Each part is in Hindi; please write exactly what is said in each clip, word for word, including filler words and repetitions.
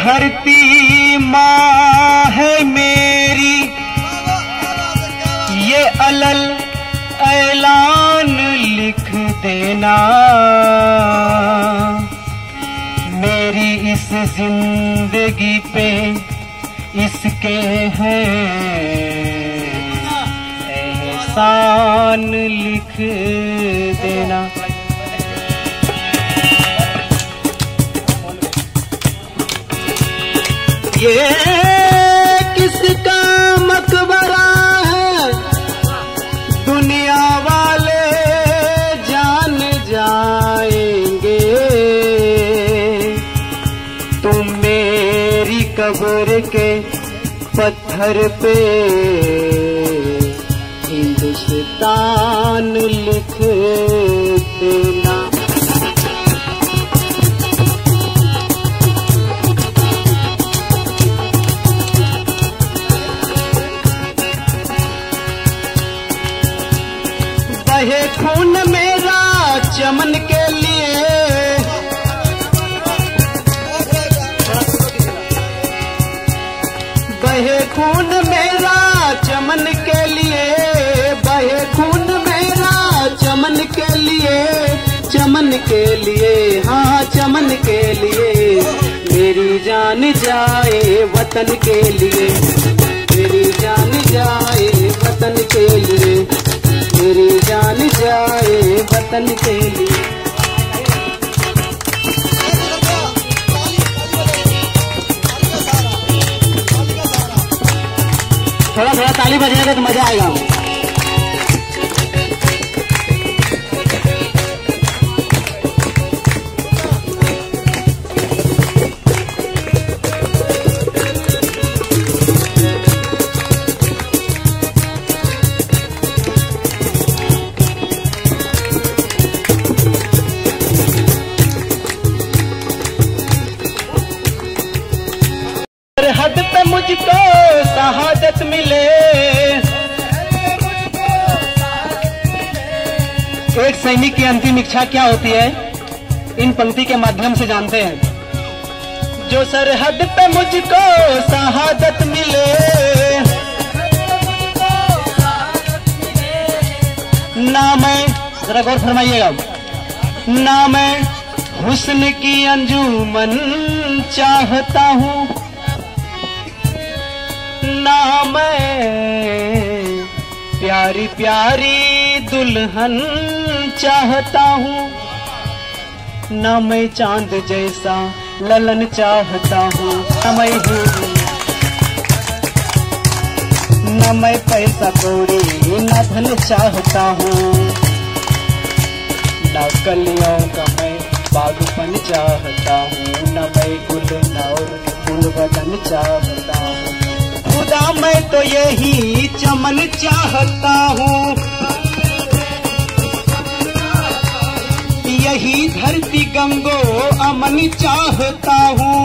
धरती माँ है मेरी, ये अलल ऐलान लिख देना। मेरी इस जिंदगी पे इसके है एहसान लिख देना। ये किसका मकबरा है, दुनिया वाले जान जाएंगे। तुम मेरी कब्र के पत्थर पे हिंदुस्तान लिख देना। बहे खून मेरा चमन के लिए, बहे खून मेरा चमन के लिए, बहे खून मेरा चमन के लिए, चमन के लिए, हाँ चमन के लिए। मेरी जान जाए वतन के लिए, मेरी जान जाए वतन के लिए, मेरी जान जाए वतन के लिए। थोड़ा थोड़ा ताली बजाएगा तो मजा आएगा। सरहद पे मुझको शहादत मिले, एक सैनिक की अंतिम इच्छा क्या होती है, इन पंक्ति के माध्यम से जानते हैं। जो सरहद पे मुझको शहादत मिले, ना मैं, जरा गौर फरमाइएगा, ना मैं हुस्न की अंजुमन चाहता हूँ, ना मैं प्यारी प्यारी दुल्हन चाहता हूँ, ना मैं चांद जैसा ललन चाहता हूँ, न मैं न मैं पैसा कौड़ी न धन चाहता हूँ, न कलियों का मैं बागपन चाहता हूँ, न मैं गुल और फूल बदन चाहता हूँ। खुदा मैं तो यही चमन चाहता हूँ, यही धरती गंगो अमन चाहता हूँ।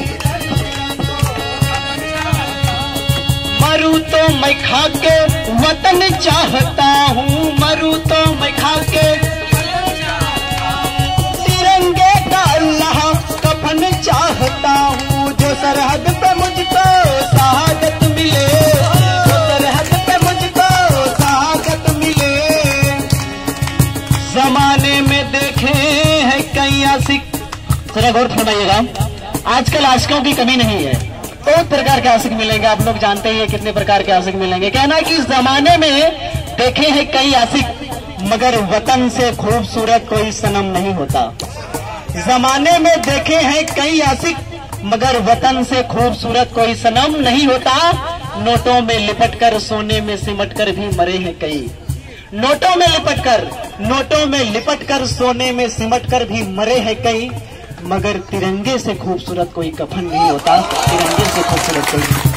मरूं तो मैं खाके वतन चाहता हूँ, मरूं तो मैं खाके तिरंगे का अल्लाह कफन चाहता हूँ। जो सरहद पे मुझको शहादत मिले, जो सरहद पे मुझको शहादत मिले। जमाने में देखे हैं कई आशिक, जरा गौर फरमाइएगा, आजकल आशिकों की कमी नहीं है, बहुत प्रकार के आशिक मिलेंगे, आप लोग जानते ही हैं कितने प्रकार के आशिक मिलेंगे। कहना कि इस जमाने में देखे हैं कई आशिक, मगर वतन से खूबसूरत कोई सनम नहीं होता। जमाने में देखे हैं कई आशिक, मगर वतन से खूबसूरत कोई सनम नहीं होता। नोटों में लिपटकर सोने में सिमटकर भी मरे हैं कई, नोटों में लिपटकर, नोटों में लिपटकर सोने में सिमटकर भी मरे हैं कई, मगर तिरंगे से खूबसूरत कोई कफन नहीं होता, तिरंगे से खूबसूरत कोई